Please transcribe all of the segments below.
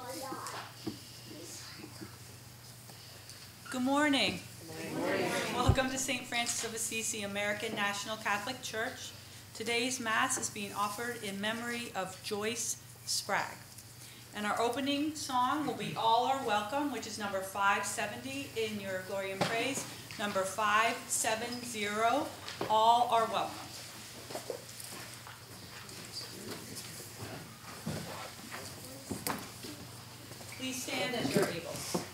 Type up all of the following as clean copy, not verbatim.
Good morning. Good morning. Welcome to St. Francis of Assisi, American National Catholic Church. Today's Mass is being offered in memory of Joyce Sprague. And our opening song will be All Are Welcome, which is number 570 in your Glory and Praise. Number 570, All Are Welcome. Please stand as you're able.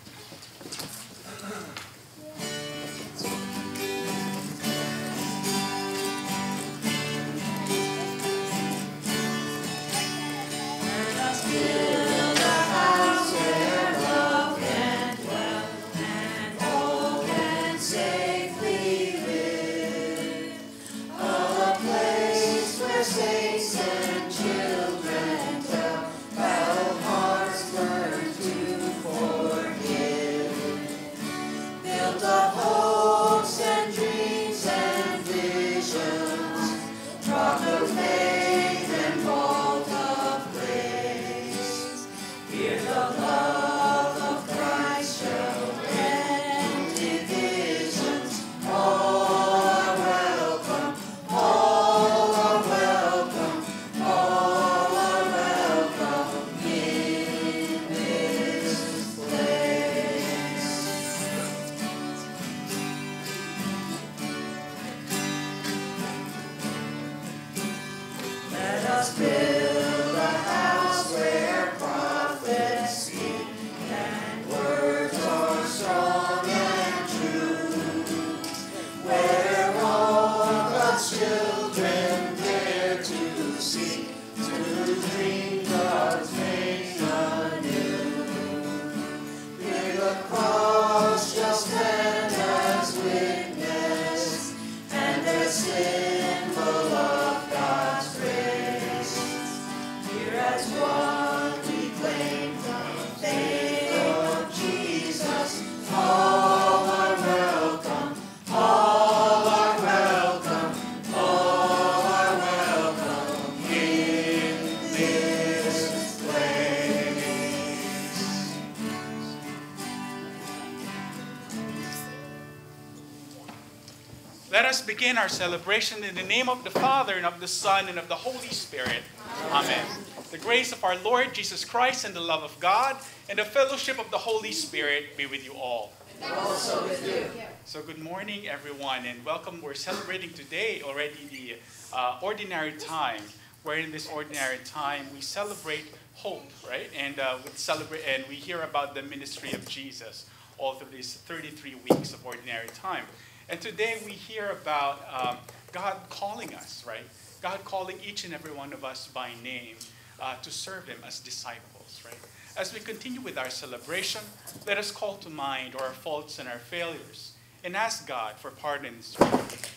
Let us begin our celebration in the name of the Father, and of the Son, and of the Holy Spirit. Amen. The grace of our Lord Jesus Christ, and the love of God, and the fellowship of the Holy Spirit be with you all. And also with you. So good morning, everyone, and welcome. We're celebrating today already the ordinary time, where in this ordinary time we celebrate hope, right? And we celebrate and we hear about the ministry of Jesus all through these 33 weeks of ordinary time. And today we hear about God calling us, right? God calling each and every one of us by name to serve Him as disciples, right? As we continue with our celebration, let us call to mind our faults and our failures and ask God for pardon and strength.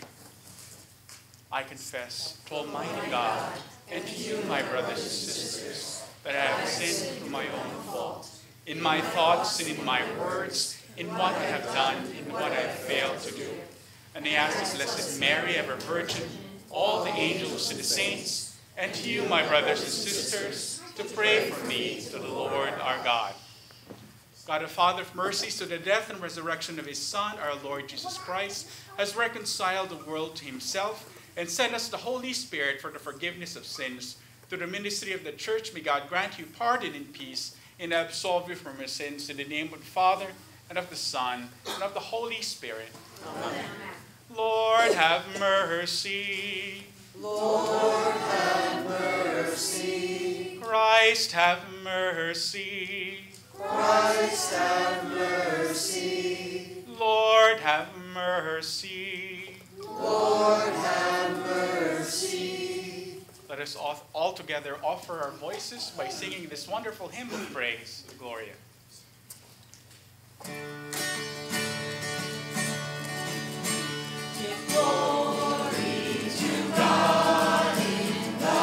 I confess to Almighty God and to you, my brothers and sisters, that I have sinned through my own fault, in my thoughts and in my words, in what I have done and what I have failed to do. And I ask the Blessed Mary, ever Virgin, all the angels and the saints, and to you, my brothers and sisters, to pray for me to the Lord our God. God, the Father of mercies, to the death and resurrection of His Son, our Lord Jesus Christ, has reconciled the world to Himself and sent us the Holy Spirit for the forgiveness of sins. Through the ministry of the Church, may God grant you pardon and peace and absolve you from your sins. In the name of the Father, and of the Son, and of the Holy Spirit. Amen. Lord, have mercy. Lord, have mercy. Christ, have mercy. Christ, have mercy. Lord, have mercy. Lord, have mercy. Let us all together offer our voices by singing this wonderful hymn of praise, Gloria. Give glory to God in the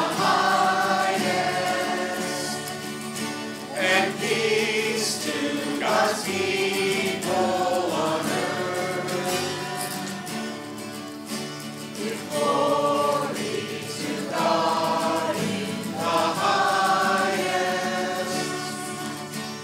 highest, and peace to God's people on earth. Give glory to God in the highest,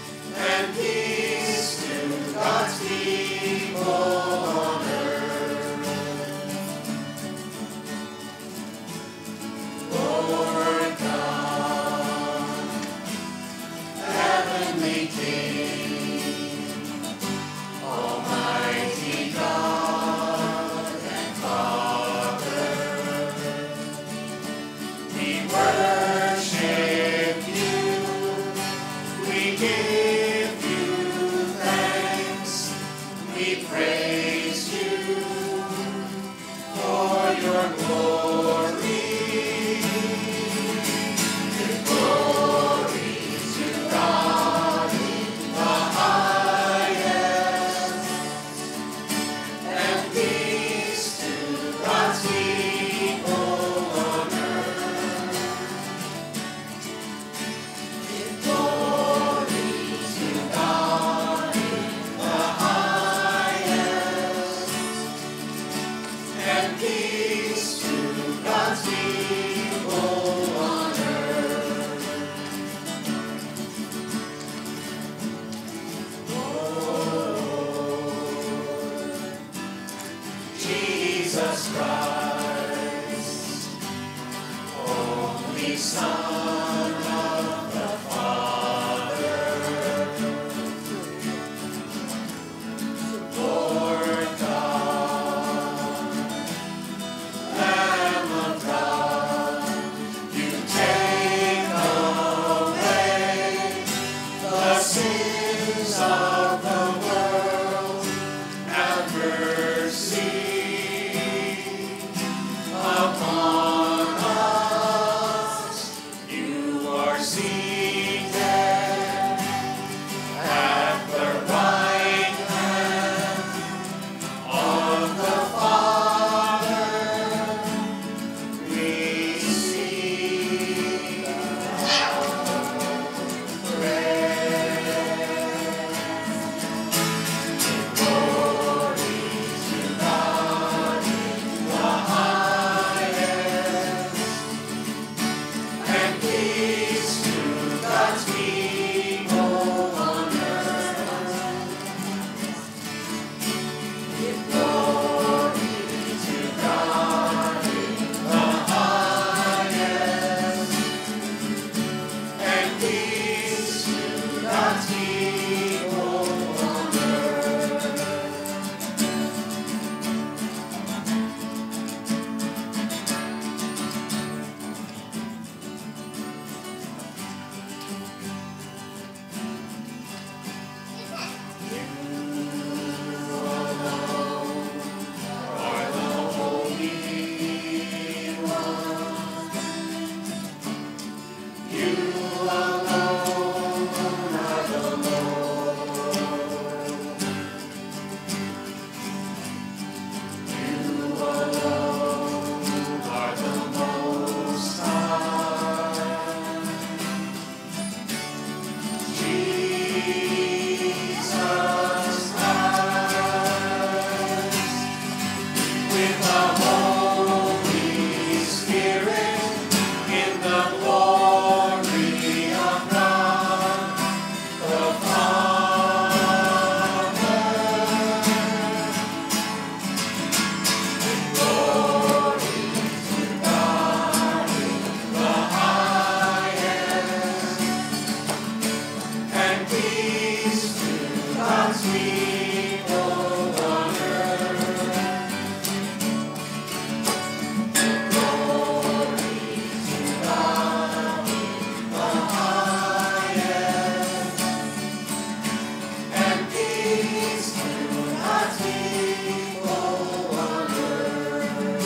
Jesus Christ, only Son of the Father, Lord God, Lamb of God, you take away the sins of the world. Have mercy upon us. You are seated at the right hand of the Father. Receive our praise. Glory to God in the highest, and peace to God's people on earth. Give glory to God in the highest, and peace to God's people on earth. Are the Holy One. You alone are the Lord. You alone are the Most High. Jesus Christ, with the Holy Spirit, in the glory of God the Father. Glory to God in the highest, and peace to God's people on earth. Glory to God in the highest, and peace to God's people on earth.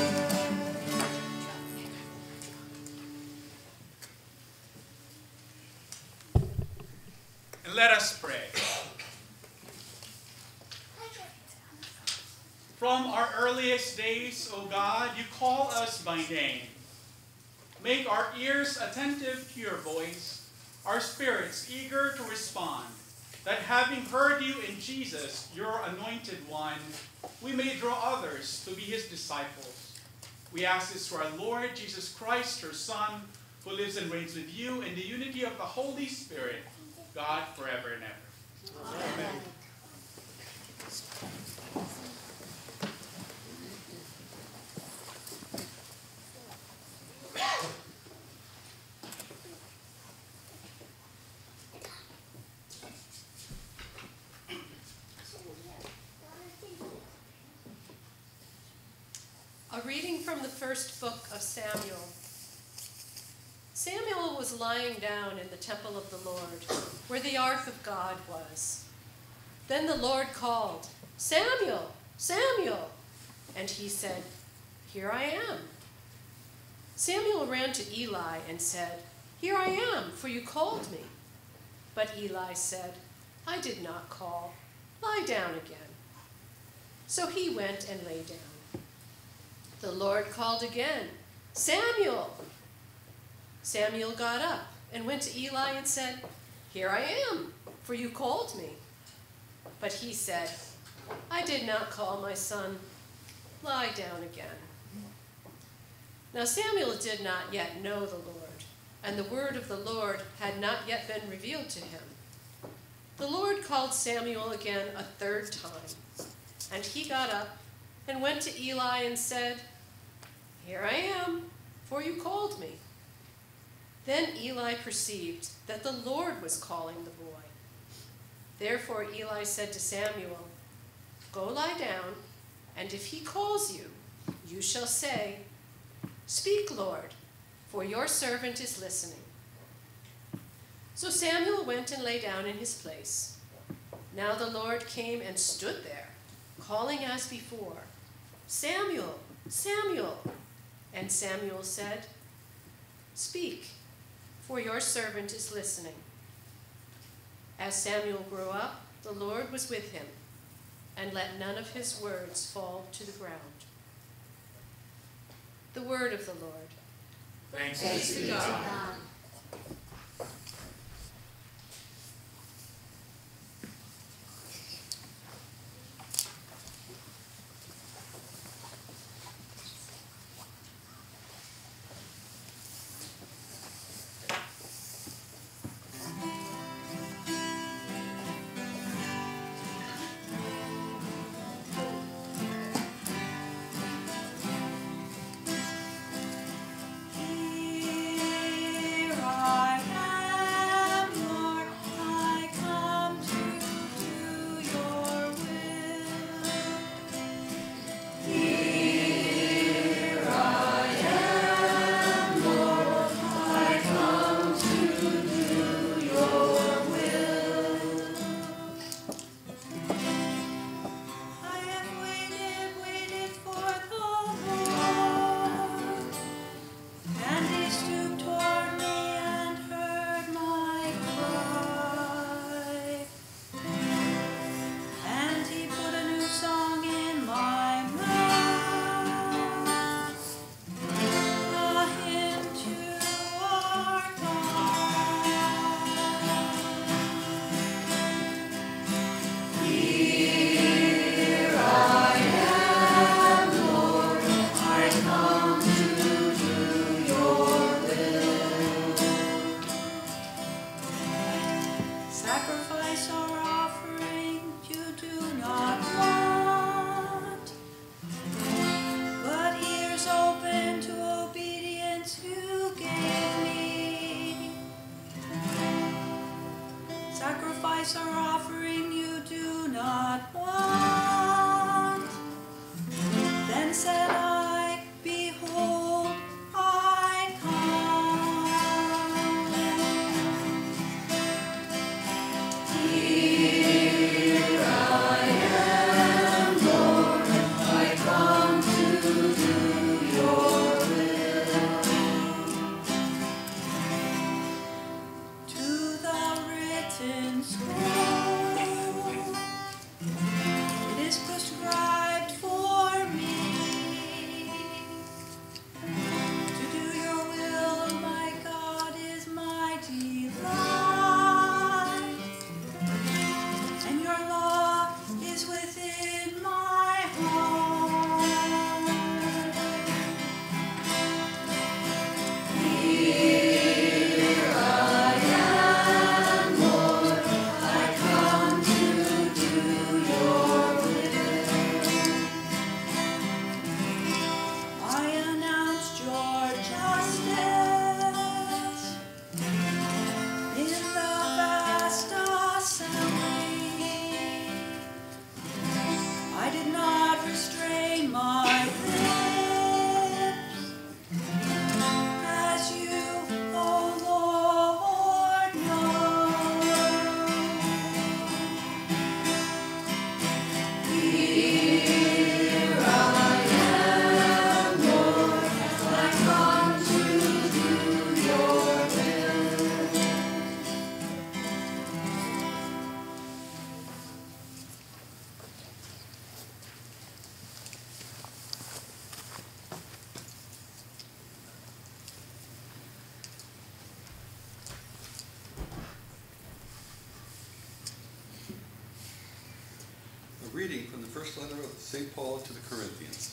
And let us pray. From our earliest days, O God, you call us by name. Make our ears attentive to your voice, our spirits eager to respond, that having heard you in Jesus, your anointed one, we may draw others to be his disciples. We ask this through our Lord Jesus Christ, your Son, who lives and reigns with you in the unity of the Holy Spirit, God forever and ever. Amen. A reading from the first book of Samuel. Samuel was lying down in the temple of the Lord, where the ark of God was. Then the Lord called, "Samuel, Samuel!" And he said, "Here I am." Samuel ran to Eli and said, "Here I am, for you called me." But Eli said, "I did not call. Lie down again." So he went and lay down. The Lord called again, "Samuel!" Samuel got up and went to Eli and said, "Here I am, for you called me." But he said, "I did not call, my son. Lie down again." Now Samuel did not yet know the Lord, and the word of the Lord had not yet been revealed to him. The Lord called Samuel again a third time, and he got up and went to Eli and said, "Here I am, for you called me." Then Eli perceived that the Lord was calling the boy. Therefore Eli said to Samuel, "Go lie down, and if he calls you, you shall say, 'Speak, Lord, for your servant is listening.'" So Samuel went and lay down in his place. Now the Lord came and stood there, calling as before, "Samuel, Samuel." And Samuel said, "Speak, for your servant is listening." As Samuel grew up, the Lord was with him, and let none of his words fall to the ground. The word of the Lord. Thanks Be to God. Reading from the first letter of St. Paul to the Corinthians.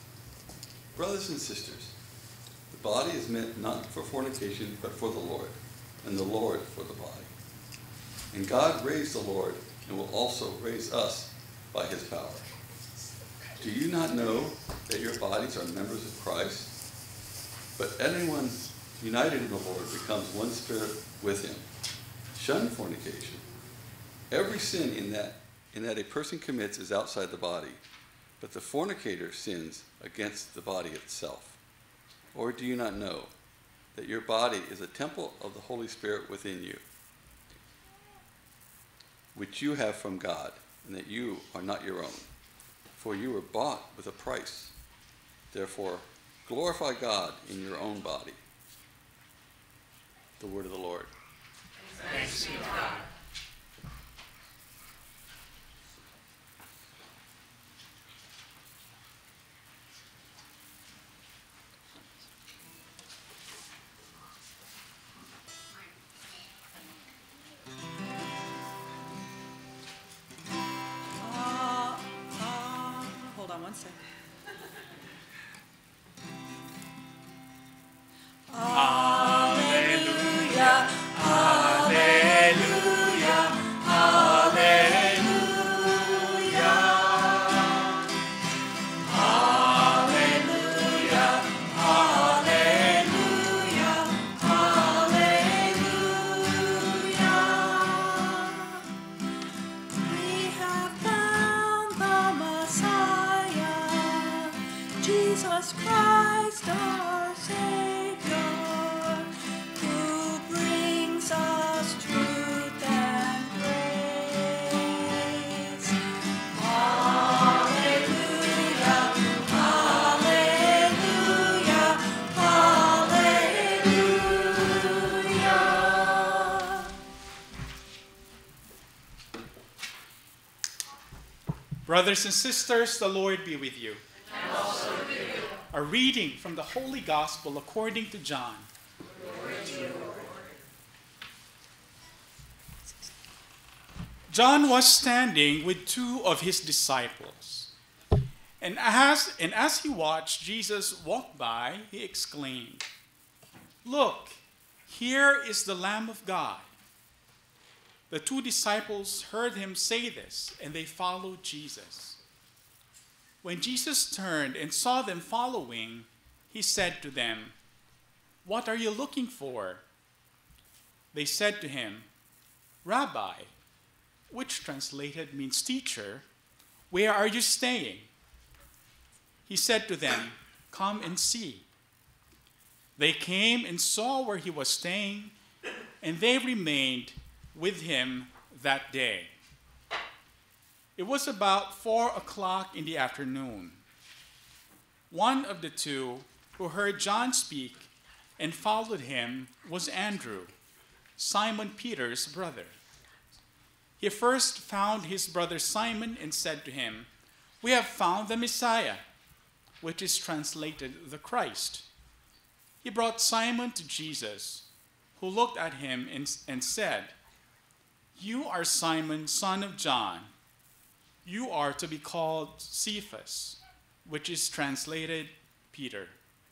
Brothers and sisters, the body is meant not for fornication, but for the Lord, and the Lord for the body. And God raised the Lord, and will also raise us by his power. Do you not know that your bodies are members of Christ? But anyone united in the Lord becomes one spirit with him. Shun fornication. Every sin in that a person commits is outside the body, but the fornicator sins against the body itself. Or do you not know that your body is a temple of the Holy Spirit within you, which you have from God, and that you are not your own? For you were bought with a price. Therefore, glorify God in your own body. The word of the Lord. Thanks be to God. Hold on one second. Hallelujah, hallelujah, hallelujah. Hallelujah, hallelujah, hallelujah. We have found the Messiah, Jesus Christ our Savior, who brings us truth and grace. Hallelujah, hallelujah, hallelujah. Brothers and sisters, the Lord be with you. And also with you. A reading from the Holy Gospel according to John. Glory to you, Lord. John was standing with two of his disciples. And as he watched Jesus walk by, he exclaimed, "Look, here is the Lamb of God." The two disciples heard him say this, and they followed Jesus. When Jesus turned and saw them following, he said to them, "What are you looking for?" They said to him, "Rabbi," which translated means teacher, "where are you staying?" He said to them, "Come and see." They came and saw where he was staying, and they remained with him that day. It was about 4:00 in the afternoon. One of the two who heard John speak and followed him was Andrew, Simon Peter's brother. He first found his brother Simon and said to him, "We have found the Messiah," which is translated the Christ. He brought Simon to Jesus, who looked at him and said, "You are Simon, son of John. You are to be called Cephas," which is translated Peter.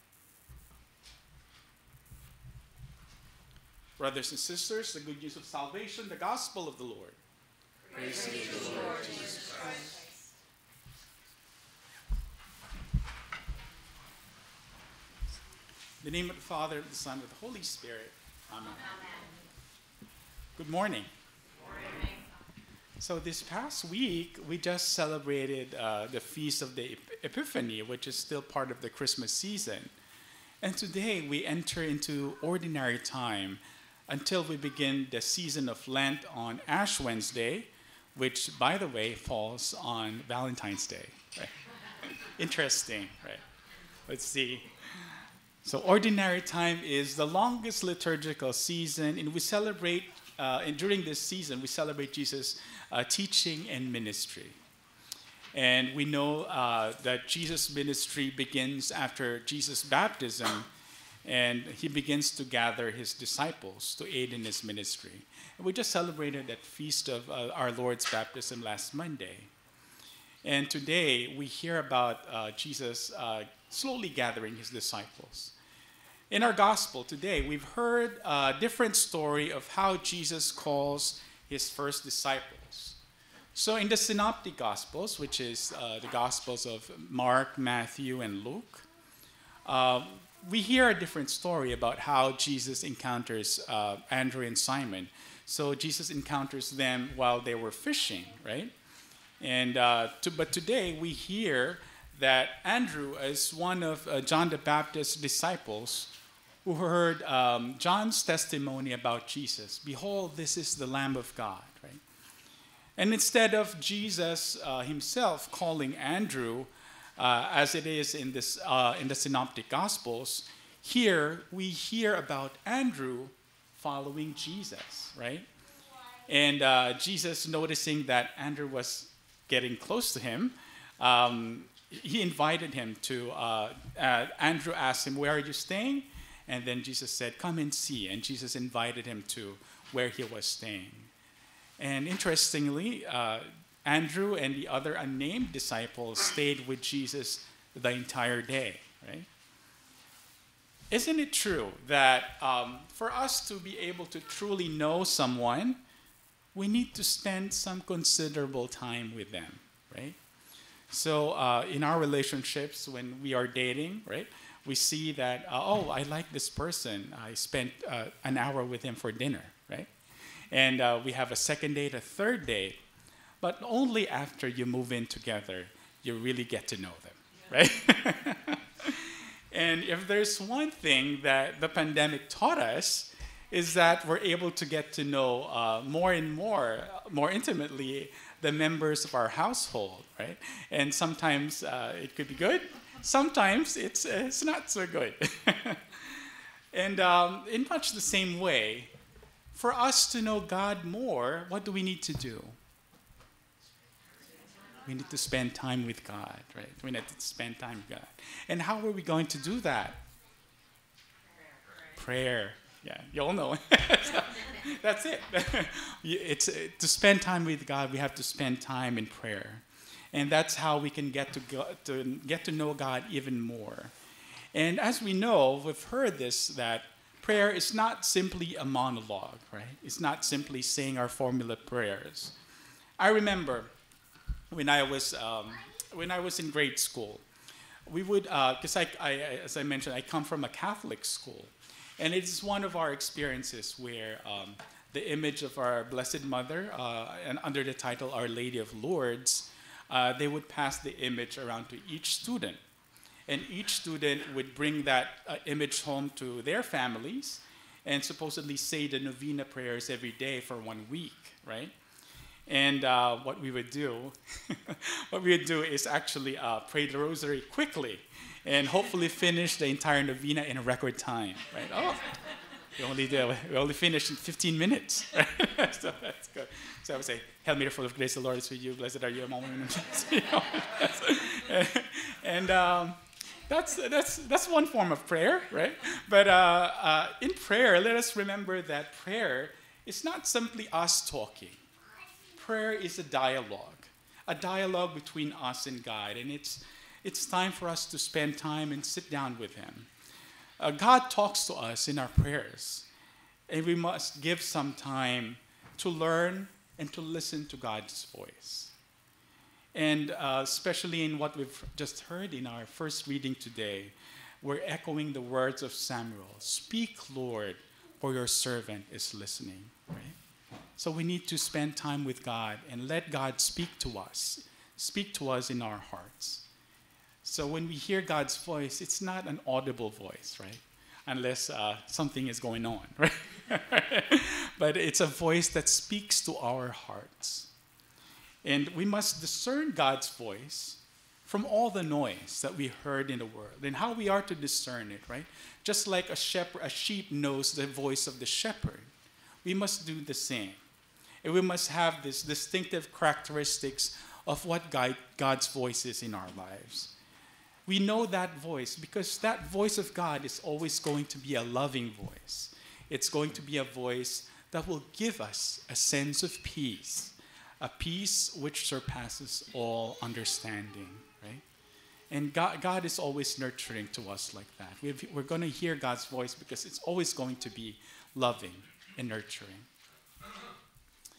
Brothers and sisters, the good news of salvation, the gospel of the Lord. Praise to you, Lord Jesus Christ. In the name of the Father, of the Son, and of the Holy Spirit. Amen. Good morning. So this past week, we just celebrated the Feast of the Epiphany, which is still part of the Christmas season. And today, we enter into ordinary time until we begin the season of Lent on Ash Wednesday, which, by the way, falls on Valentine's Day. Right? Interesting, right? Let's see. So ordinary time is the longest liturgical season, and we celebrate, and during this season, we celebrate Jesus' teaching and ministry. And we know that Jesus' ministry begins after Jesus' baptism, and he begins to gather his disciples to aid in his ministry. And we just celebrated that feast of our Lord's baptism last Monday. And today, we hear about Jesus slowly gathering his disciples. In our gospel today, we've heard a different story of how Jesus calls his first disciples. So in the Synoptic Gospels, which is the Gospels of Mark, Matthew, and Luke, we hear a different story about how Jesus encounters Andrew and Simon. So Jesus encounters them while they were fishing, right? And but today we hear that Andrew is one of John the Baptist's disciples who heard John's testimony about Jesus. Behold, this is the Lamb of God, right? And instead of Jesus himself calling Andrew, as it is in the Synoptic Gospels, here we hear about Andrew following Jesus, right? And Jesus, noticing that Andrew was getting close to him, he invited him to, Andrew asked him, "Where are you staying?" And then Jesus said, "Come and see." And Jesus invited him to where he was staying. And interestingly, Andrew and the other unnamed disciples stayed with Jesus the entire day, right? Isn't it true that for us to be able to truly know someone, we need to spend some considerable time with them, right? So in our relationships, when we are dating, right, we see that, oh, I like this person. I spent an hour with him for dinner, right? And we have a second date, a third date, but only after you move in together, you really get to know them, right? And if there's one thing that the pandemic taught us, is that we're able to get to know more and more intimately the members of our household, right? And sometimes it could be good, sometimes it's not so good. And in much the same way, for us to know God more, what do we need to do? We need to spend time with God, right? We need to spend time with God. And how are we going to do that? Prayer. Yeah, you all know. That's it. It's to spend time with God, we have to spend time in prayer. And that's how we can get to know God even more. And as we know, we've heard this, that prayer is not simply a monologue, right? It's not simply saying our formula prayers. I remember when I was in grade school, we would, because as I mentioned, I come from a Catholic school, and it's one of our experiences where the image of our Blessed Mother, and under the title Our Lady of Lourdes, they would pass the image around to each student. And each student would bring that image home to their families and supposedly say the novena prayers every day for 1 week, right? And what we would do is actually pray the rosary quickly and hopefully finish the entire novena in a record time, right? Oh, we only finished in 15 minutes, right? So that's good. So I would say, "Hail Mary, full of grace, the Lord is with you. Blessed are you among women." And that's one form of prayer, right? But in prayer, let us remember that prayer is not simply us talking. Prayer is a dialogue between us and God, and it's time for us to spend time and sit down with Him. God talks to us in our prayers, and we must give some time to learn and to listen to God's voice. And especially in what we've just heard in our first reading today, we're echoing the words of Samuel. "Speak, Lord, for your servant is listening," right? So we need to spend time with God and let God speak to us in our hearts. So when we hear God's voice, it's not an audible voice, right? Unless something is going on, right? But it's a voice that speaks to our hearts. And we must discern God's voice from all the noise that we heard in the world and how we are to discern it, right? Just like a sheep knows the voice of the shepherd, we must do the same. And we must have this distinctive characteristics of what God's voice is in our lives. We know that voice because that voice of God is always going to be a loving voice. It's going to be a voice that will give us a sense of peace, a peace which surpasses all understanding, right? And God is always nurturing to us like that. We're going to hear God's voice because it's always going to be loving and nurturing.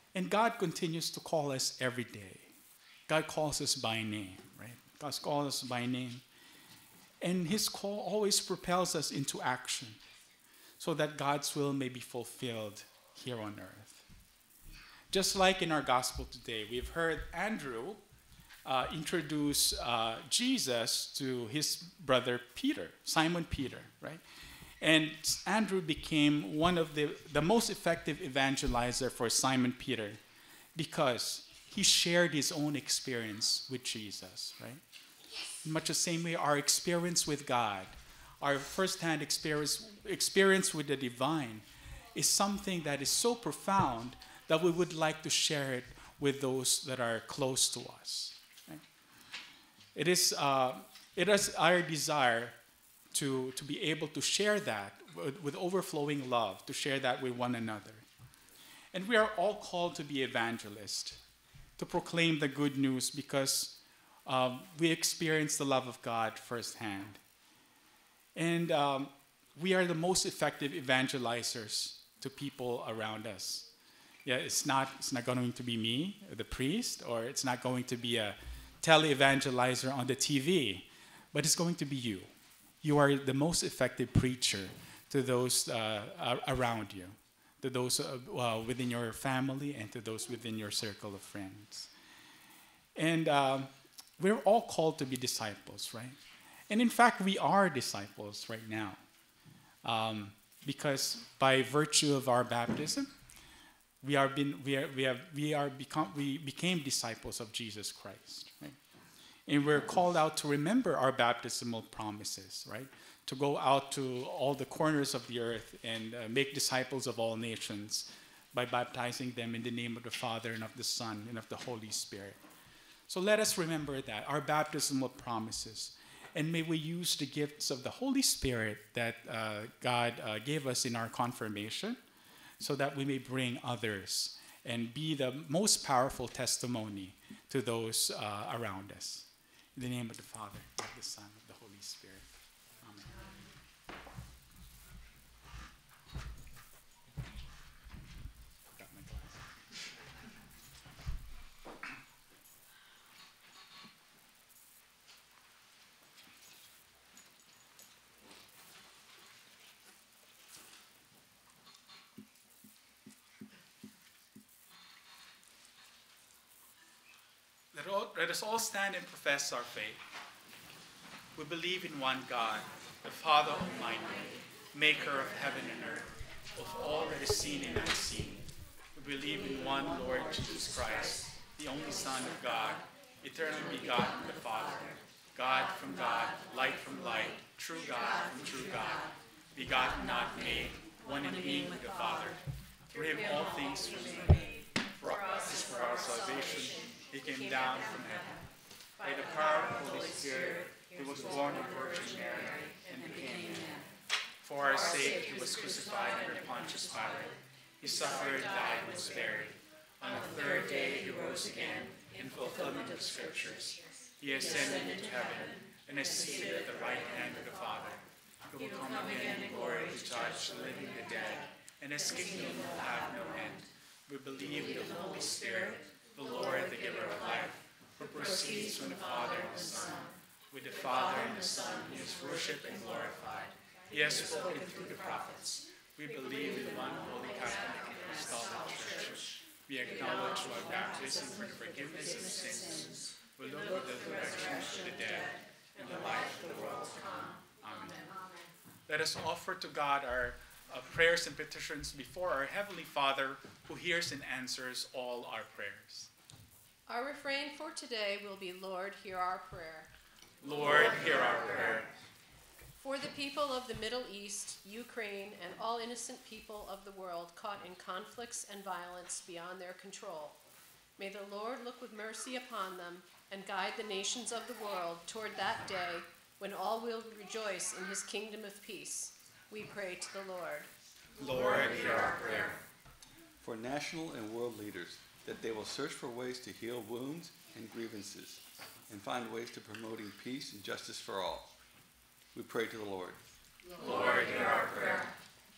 And God continues to call us every day. God calls us by name, right? God calls us by name. And his call always propels us into action so that God's will may be fulfilled here on earth. Just like in our gospel today, we've heard Andrew introduce Jesus to his brother Peter, Simon Peter, right? And Andrew became one of the most effective evangelizer for Simon Peter because he shared his own experience with Jesus, right? In much the same way, our experience with God, our firsthand experience with the divine is something that is so profound that we would like to share it with those that are close to us. Right? It is our desire to be able to share that with overflowing love, to share that with one another. And we are all called to be evangelists, to proclaim the good news because we experience the love of God firsthand. And we are the most effective evangelizers to people around us. Yeah, it's not going to be me, the priest, or it's not going to be a tele-evangelizer on the TV, but it's going to be you. You are the most effective preacher to those around you, to those within your family, and to those within your circle of friends. And we're all called to be disciples, right? And in fact, we are disciples right now, because by virtue of our baptism, we became disciples of Jesus Christ, right? And we're called out to remember our baptismal promises, right? To go out to all the corners of the earth and make disciples of all nations by baptizing them in the name of the Father and of the Son and of the Holy Spirit. So let us remember that, our baptismal promises. And may we use the gifts of the Holy Spirit that God gave us in our confirmation so that we may bring others and be the most powerful testimony to those around us. In the name of the Father, of the Son, of the Holy Spirit. Amen. Got my glasses. Let us all stand and profess our faith. We believe in one God, the Father Almighty, maker of heaven and earth, of all that is seen and unseen. We believe in one Lord Jesus Christ, the only Son of God, eternally begotten of the Father, God from God, light from light, true God from true God, begotten, not made, one in being with the Father. Through him all things were made. For us, for our salvation, he came down from heaven. By the power of the Holy Spirit, he was born of Virgin Mary and became man. For our sake, he was crucified under Pontius Pilate. He suffered, died, and was buried. On the third day, he rose again in fulfillment of the Scriptures. He ascended into heaven and is seated at the right hand of the Father. He will come again in glory to judge the living and the dead, and his kingdom will have no end. We believe in the Holy Spirit, the Lord, the giver of life, who proceeds from the Father and the Son. With the Father and the Son, he is worshipped and glorified. He has spoken through the prophets. We believe in one holy Catholic and Apostolic Church. We acknowledge our baptism for the forgiveness of sins. We look for the resurrection of the dead and the life of the world to come. Amen. Let us offer to God our prayers and petitions before our Heavenly Father, who hears and answers all our prayers. Our refrain for today will be, Lord, hear our prayer. Lord, hear our prayer. For the people of the Middle East, Ukraine, and all innocent people of the world caught in conflicts and violence beyond their control, may the Lord look with mercy upon them and guide the nations of the world toward that day when all will rejoice in his kingdom of peace. We pray to the Lord. Lord, hear our prayer. For national and world leaders, that they will search for ways to heal wounds and grievances and find ways to promoting peace and justice for all. We pray to the Lord. Lord, hear our prayer.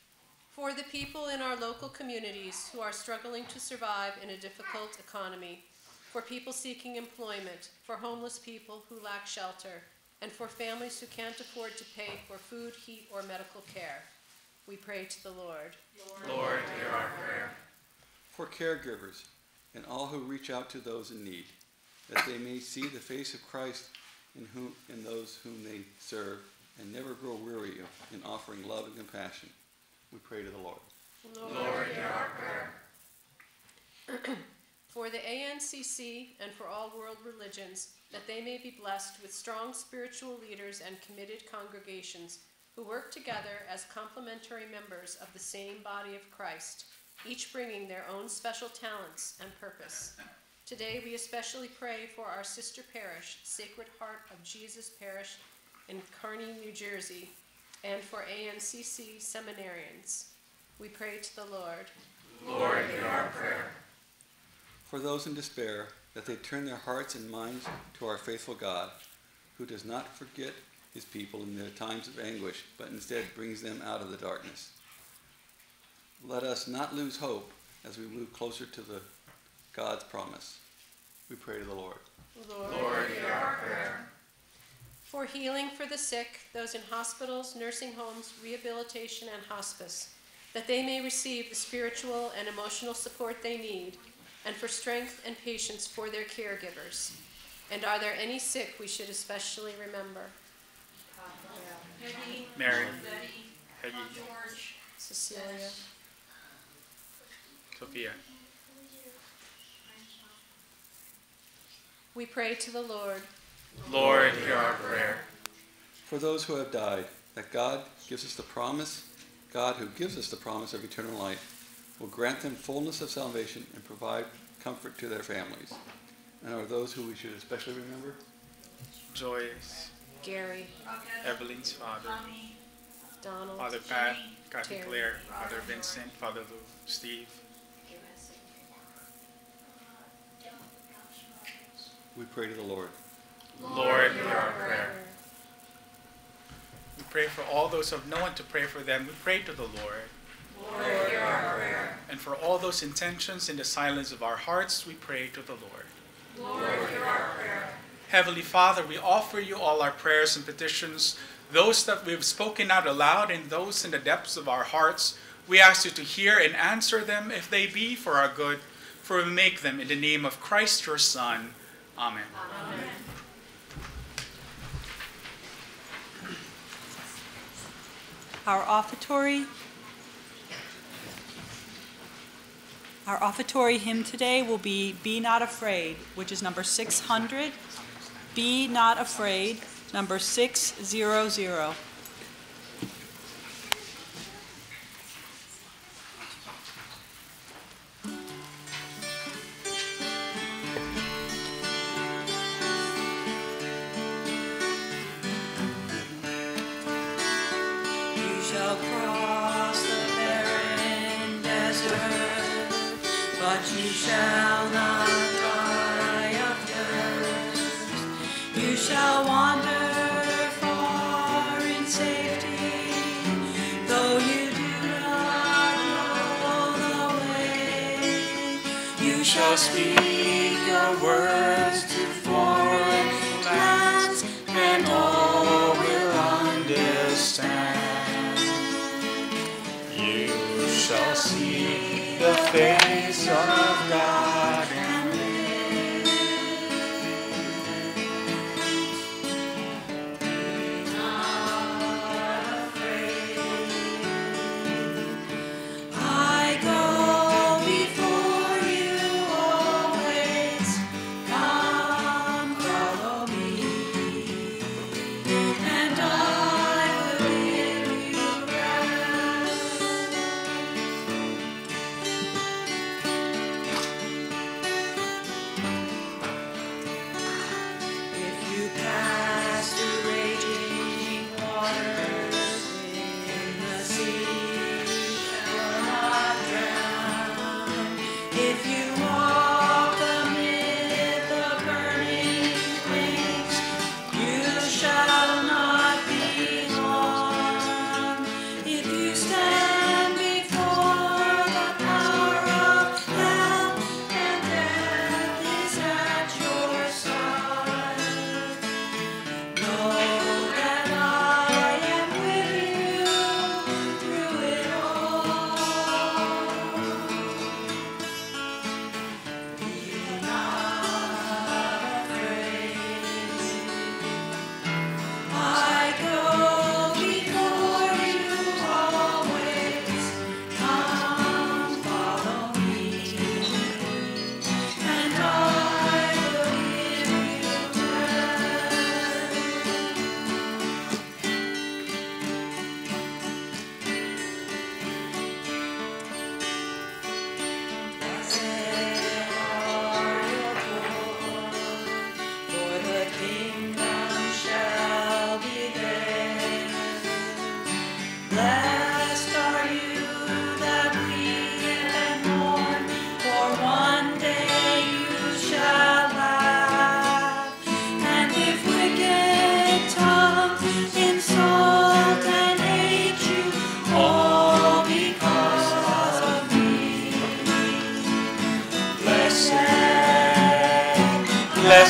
For the people in our local communities who are struggling to survive in a difficult economy, for people seeking employment, for homeless people who lack shelter, and for families who can't afford to pay for food, heat, or medical care, we pray to the Lord. Lord, hear our prayer. For caregivers and all who reach out to those in need, that they may see the face of Christ in those whom they serve, and never grow weary in offering love and compassion, we pray to the Lord. Lord, hear our prayer. For the ANCC and for all world religions, that they may be blessed with strong spiritual leaders and committed congregations who work together as complementary members of the same body of Christ, each bringing their own special talents and purpose. Today we especially pray for our sister parish, Sacred Heart of Jesus Parish in Kearney, New Jersey, and for ANCC seminarians. We pray to the Lord. Lord, hear our prayer. For those in despair, that they turn their hearts and minds to our faithful God, who does not forget his people in their times of anguish, but instead brings them out of the darkness. Let us not lose hope as we move closer to God's promise. We pray to the Lord. Lord, hear our prayer. For healing for the sick, those in hospitals, nursing homes, rehabilitation, and hospice, that they may receive the spiritual and emotional support they need, and for strength and patience for their caregivers. And are there any sick we should especially remember? Mary, Peggy, Cecilia. Sophia. We pray to the Lord. Lord, hear our prayer. For those who have died, that God who gives us the promise of eternal life, will grant them fullness of salvation and provide comfort to their families. And are those who we should especially remember? Joyce, Gary. Evelyn's father, Donald. Father Pat, Kathy Terry. Claire, Father Vincent, Father Lou, Steve. We pray to the Lord. Lord, hear our prayer. We pray for all those who have no one to pray for them. We pray to the Lord. Lord, hear our prayer. And for all those intentions in the silence of our hearts, we pray to the Lord. Lord, hear our prayer. Heavenly Father, we offer you all our prayers and petitions, those that we've spoken out aloud and those in the depths of our hearts. We ask you to hear and answer them if they be for our good, for we make them in the name of Christ your Son. Amen. Amen. Our offertory hymn today will be Not Afraid, which is number 600. Be Not Afraid, number 600. You shall cross the barren desert, but you shall not die of thirst. You shall wander far in safety, though you do not know the way. You shall speak your words to foreign lands, and all will understand. You shall see the face of God and live. Be not afraid. I go before you always. Come, follow me, and I will give you rest.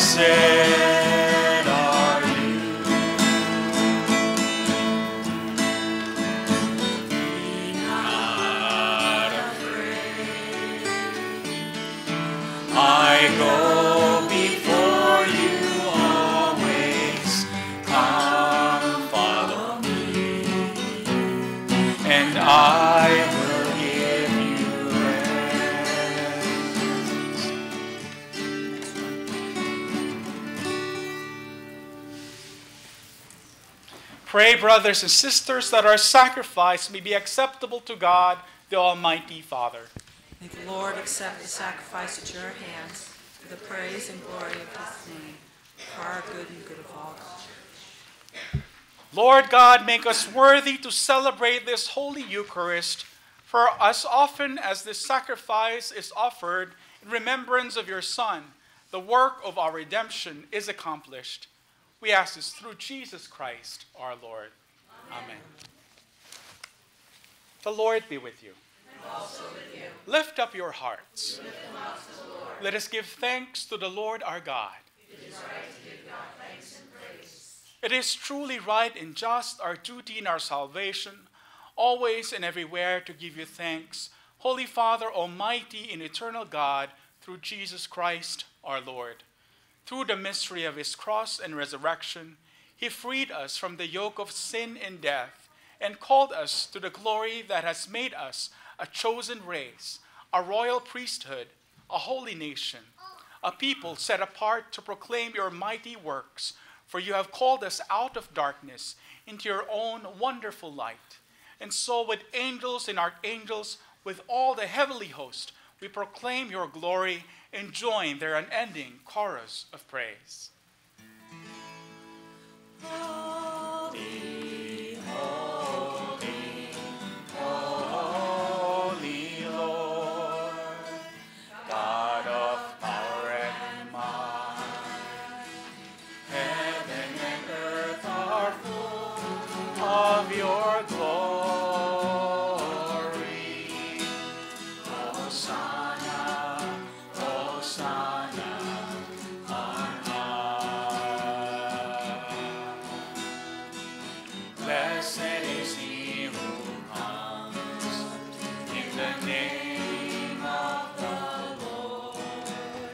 are you. Be not afraid. I go before you always. Come, follow me, and I will give you rest. Pray, brothers and sisters, that our sacrifice may be acceptable to God, the Almighty Father. May the Lord accept the sacrifice at your hands for the praise and glory of his name, for our good and good of all God. Lord God, make us worthy to celebrate this Holy Eucharist, for as often as this sacrifice is offered in remembrance of your Son, the work of our redemption is accomplished. We ask this through Jesus Christ, our Lord. Amen. The Lord be with you. And also with you. Lift up your hearts. Lift them up to the Lord. Let us give thanks to the Lord our God. It is right to give God thanks and praise. It is truly right and just, our duty in our salvation, always and everywhere to give you thanks, Holy Father, Almighty and eternal God, through Jesus Christ our Lord. Through the mystery of his cross and resurrection, he freed us from the yoke of sin and death and called us to the glory that has made us a chosen race, a royal priesthood, a holy nation, a people set apart to proclaim your mighty works. For you have called us out of darkness into your own wonderful light. And so with angels and archangels, with all the heavenly host, we proclaim your glory and join their unending chorus of praise. Holy, holy, holy Lord, God of power and might. Heaven and earth are full of your glory. Hosanna, Hosanna on high. Blessed is he who comes in the name of the Lord.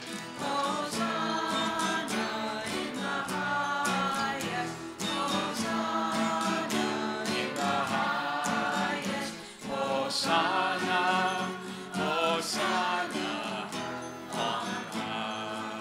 Hosanna in the highest. Hosanna in the highest. Hosanna, Hosanna on high.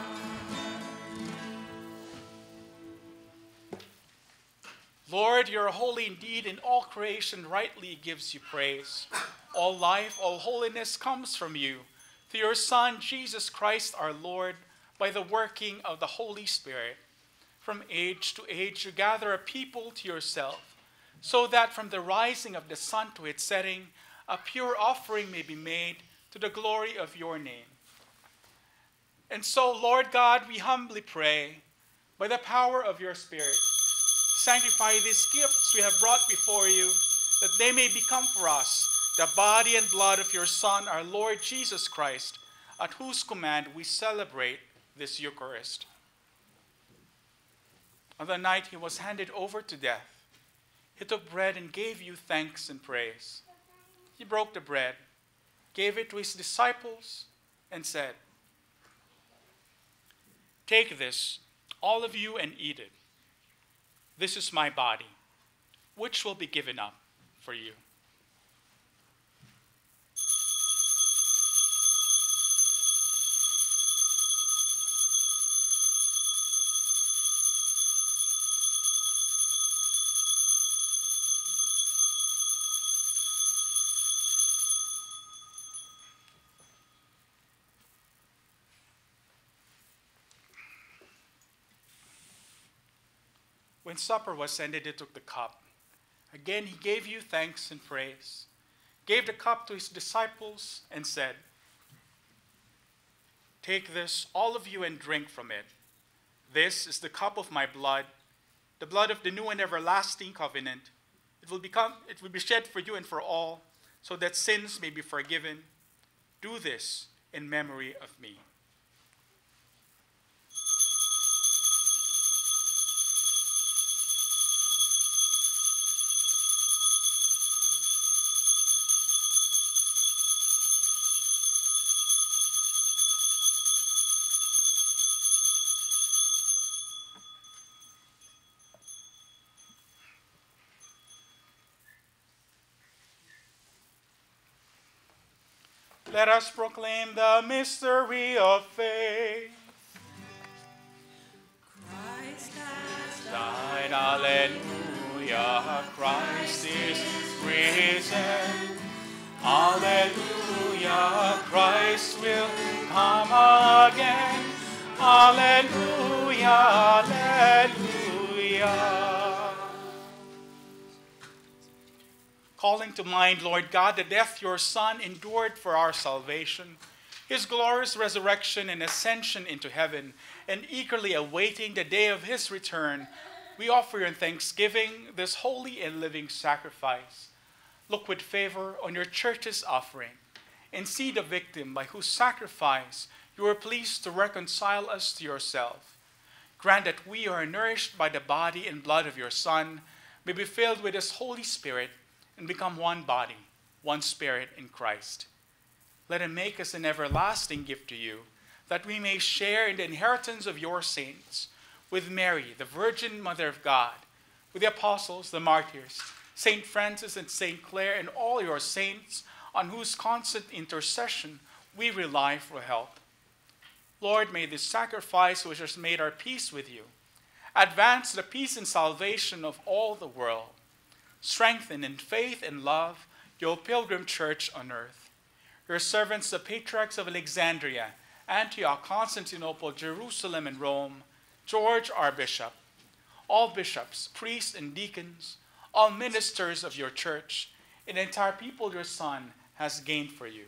Lord, you are holy indeed, and all creation rightly gives you praise. All life, all holiness comes from you, through your Son, Jesus Christ our Lord, by the working of the Holy Spirit. From age to age you gather a people to yourself, so that from the rising of the sun to its setting, a pure offering may be made to the glory of your name. And so, Lord God, we humbly pray, by the power of your Spirit, sanctify these gifts we have brought before you, that they may become for us the body and blood of your Son, our Lord Jesus Christ, at whose command we celebrate this Eucharist. On the night he was handed over to death, he took bread and gave you thanks and praise. He broke the bread, gave it to his disciples, and said, "Take this, all of you, and eat it. This is my body, which will be given up for you." When supper was ended, he took the cup. Again, he gave you thanks and praise, gave the cup to his disciples, and said, "Take this, all of you, and drink from it. This is the cup of my blood, the blood of the new and everlasting covenant. It will be shed for you and for all, so that sins may be forgiven. Do this in memory of me." Let us proclaim the mystery of faith. Christ has Died, alleluia, Christ is risen. Alleluia, Christ will come again. Alleluia, alleluia. Calling to mind, Lord God, the death your Son endured for our salvation, his glorious resurrection and ascension into heaven, and eagerly awaiting the day of his return, we offer in thanksgiving this holy and living sacrifice. Look with favor on your church's offering, and see the victim by whose sacrifice you are pleased to reconcile us to yourself. Grant that we are nourished by the body and blood of your Son, may be filled with his Holy Spirit, and become one body, one spirit in Christ. Let him make us an everlasting gift to you, that we may share in the inheritance of your saints, with Mary, the Virgin Mother of God, with the apostles, the martyrs, Saint Francis and Saint Clare, and all your saints, on whose constant intercession we rely for help. Lord, may this sacrifice which has made our peace with you advance the peace and salvation of all the world. Strengthen in faith and love your pilgrim church on earth. Your servants, the patriarchs of Alexandria, Antioch, Constantinople, Jerusalem, and Rome, George, our bishop, all bishops, priests, and deacons, all ministers of your church, and the entire people your Son has gained for you.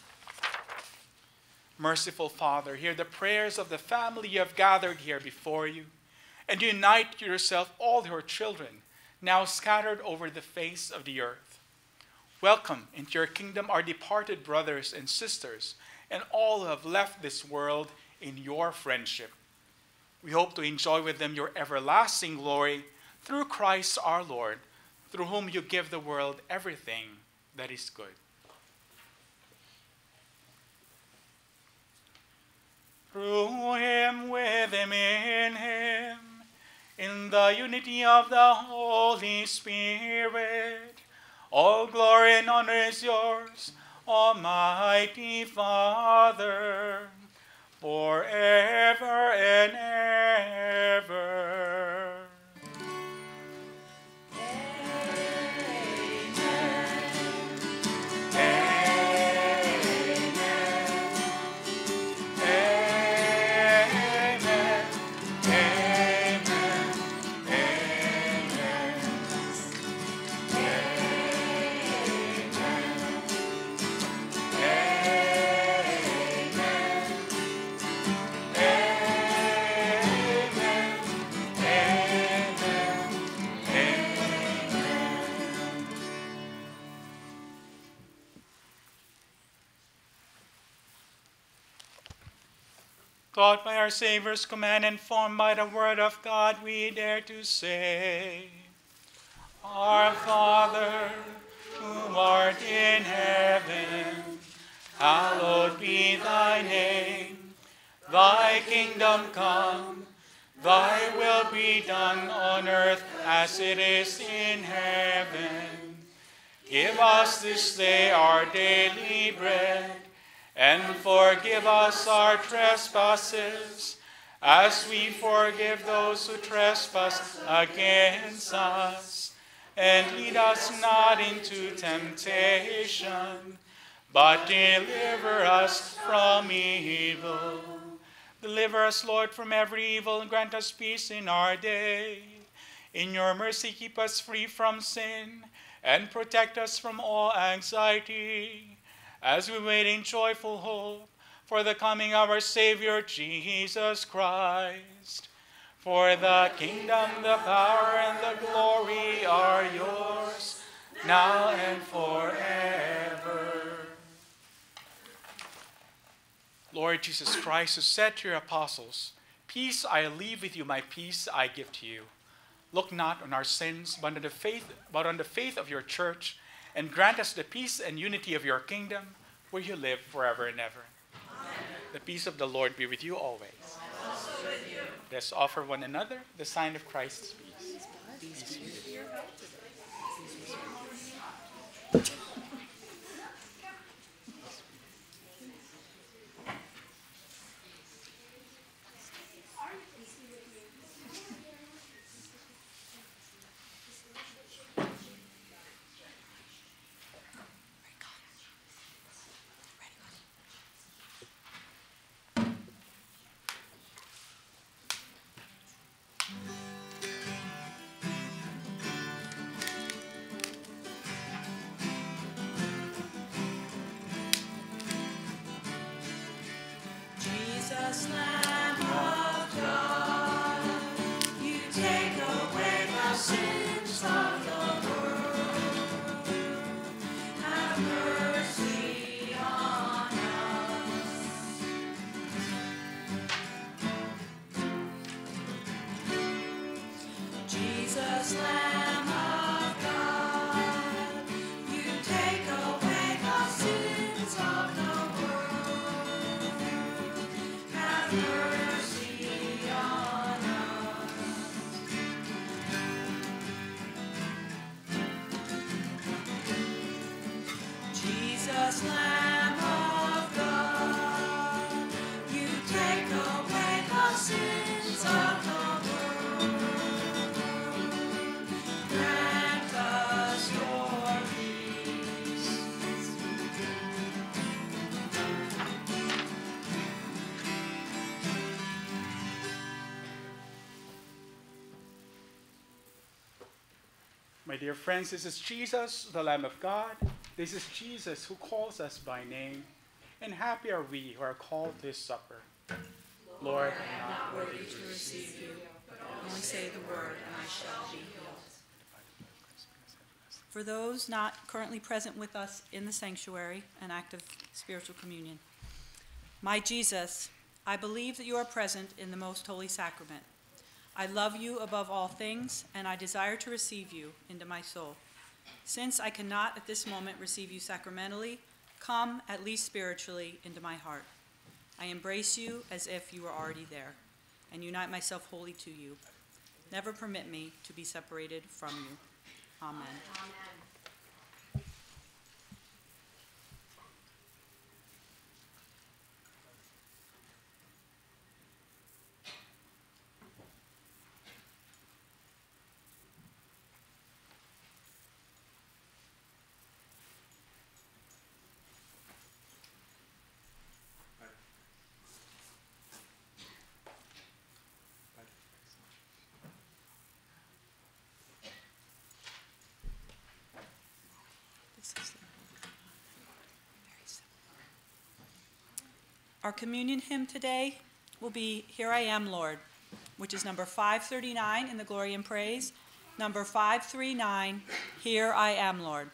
Merciful Father, hear the prayers of the family you have gathered here before you, and unite to yourself all your children, now scattered over the face of the earth. Welcome into your kingdom our departed brothers and sisters, and all who have left this world in your friendship. We hope to enjoy with them your everlasting glory through Christ our Lord, through whom you give the world everything that is good. Through him, with him, in the unity of the Holy Spirit, all glory and honor is yours, Almighty Father, forever and ever. Taught by our Savior's command and formed by the word of God, we dare to say, Our Father, who art in heaven, hallowed be thy name. Thy kingdom come, thy will be done on earth as it is in heaven. Give us this day our daily bread, and forgive us our trespasses, as we forgive those who trespass against us. And lead us not into temptation, but deliver us from evil. Deliver us, Lord, from every evil, and grant us peace in our day. In your mercy keep us free from sin, and protect us from all anxiety, as we wait in joyful hope for the coming of our Savior, Jesus Christ. For the kingdom, the power, and the glory are yours, now and forever. Lord Jesus Christ, who said to your apostles, Peace I leave with you, my peace I give to you. Look not on our sins, but on the faith of your church, and grant us the peace and unity of your kingdom, where you live forever and ever. Amen. The peace of the Lord be with you always. And also with you. Let's offer one another the sign of Christ's peace. Peace be with you. My dear friends, this is Jesus, the Lamb of God. This is Jesus who calls us by name. And happy are we who are called to his supper. Lord, I am not worthy to receive you. Only say the word, and I shall be healed. For those not currently present with us in the sanctuary, an act of spiritual communion. My Jesus, I believe that you are present in the most holy sacrament. I love you above all things, and I desire to receive you into my soul. Since I cannot at this moment receive you sacramentally, come, at least spiritually, into my heart. I embrace you as if you were already there, and unite myself wholly to you. Never permit me to be separated from you. Amen. Amen. This is very simple. Our communion hymn today will be Here I Am, Lord, which is number 539 in the Glory and Praise. Number 539, Here I Am, Lord.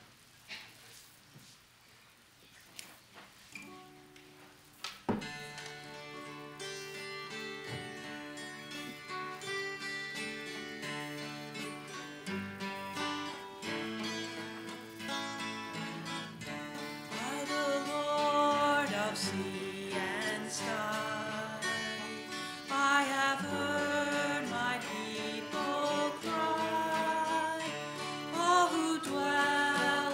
Sea and sky, I have heard my people cry, all who dwell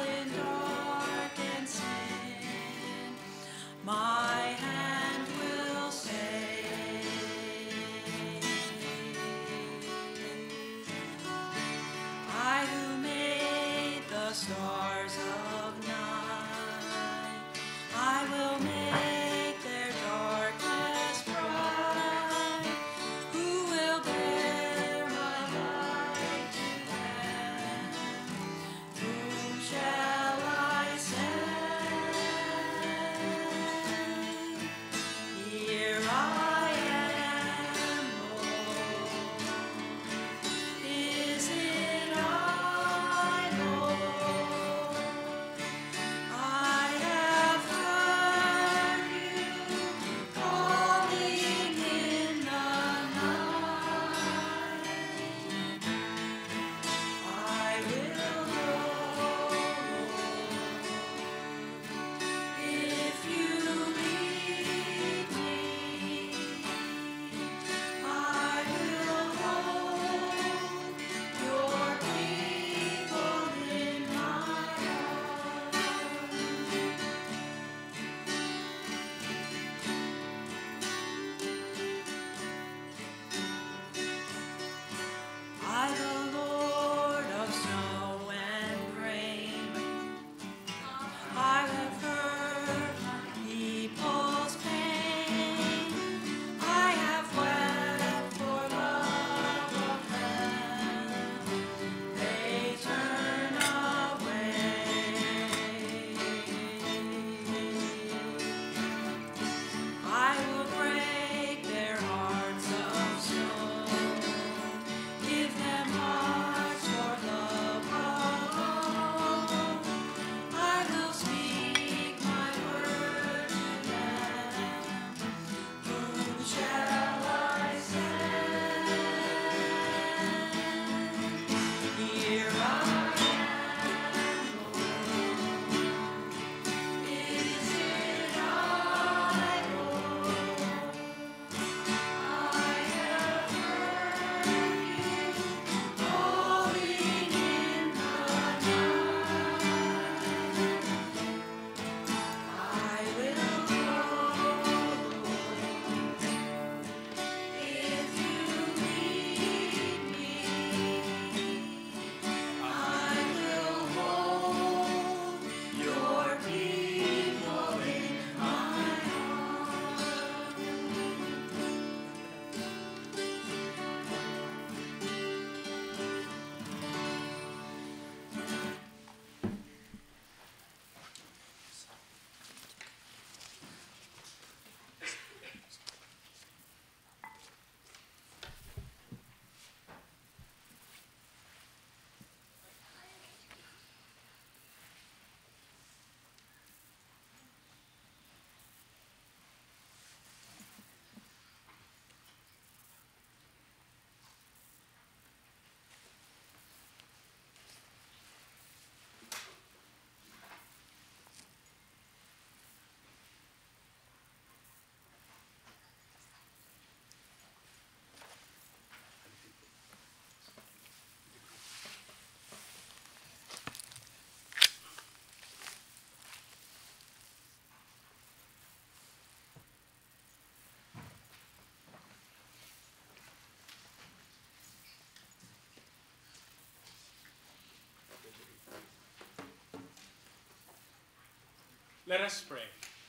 Let us pray.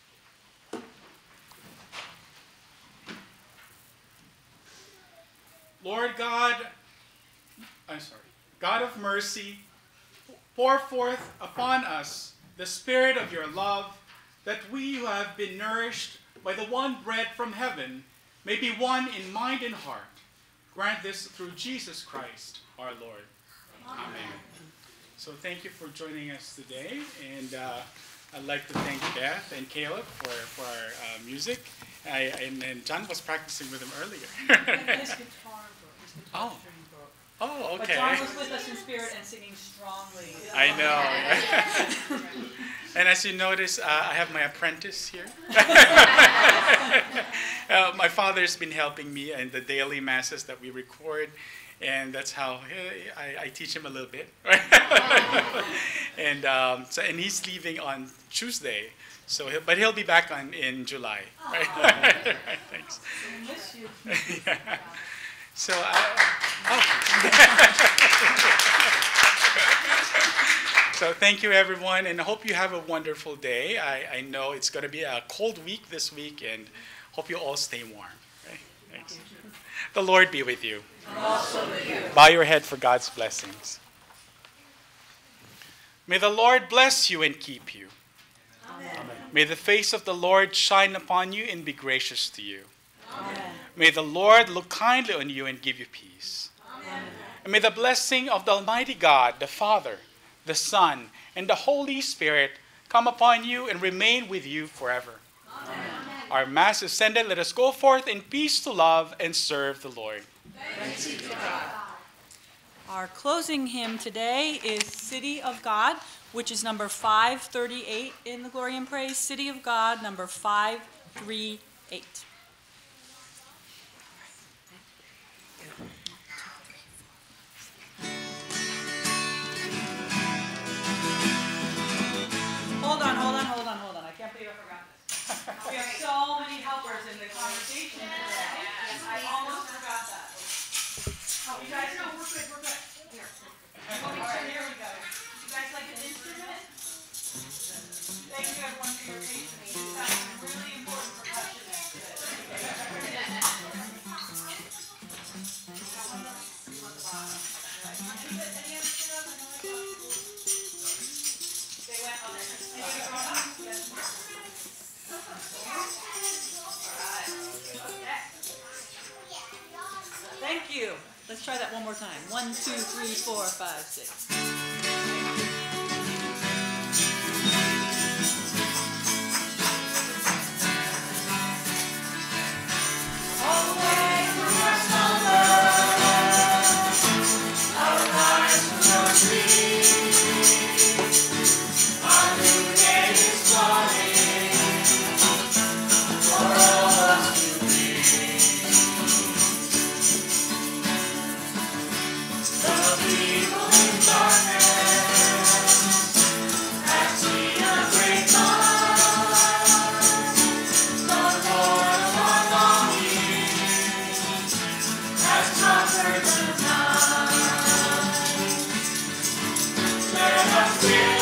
Lord God, God of mercy, pour forth upon us the spirit of your love, that we who have been nourished by the one bread from heaven may be one in mind and heart. Grant this through Jesus Christ, our Lord. Amen. So thank you for joining us today, and I'd like to thank Beth and Caleb for our music. And John was practicing with him earlier. His guitar broke. Oh. Oh, But okay. John was with us in spirit and singing strongly. I know. And as you notice, I have my apprentice here. My father's been helping me in the daily masses that we record, and that's how I teach him a little bit. And he's leaving on Tuesday, but he'll be back in July. Right? Thanks. I miss you. Yeah. So, So thank you, everyone, and I hope you have a wonderful day. I know it's going to be a cold week this week, and hope you all stay warm. Right? Thanks. The Lord be with you. And also with you. Bow your head for God's blessings. May the Lord bless you and keep you. Amen. May the face of the Lord shine upon you and be gracious to you. Amen. May the Lord look kindly on you and give you peace. Amen. And may the blessing of the Almighty God, the Father, the Son, and the Holy Spirit come upon you and remain with you forever. Amen. Our Mass is ended. Let us go forth in peace to love and serve the Lord. Thanks be to God. Our closing hymn today is City of God, which is number 538 in the Glory and Praise. City of God, number 538. Hold on. I can't believe I forgot this. We have so many helpers in the conversation today. I almost forgot that. You guys know we're good. Here. All right, here we go. You guys like an instrument? Thank you everyone for your patience. You guys are really important percussionists today. Thank you. Let's try that one more time. 1, 2, 3, 4, 5, 6. Let us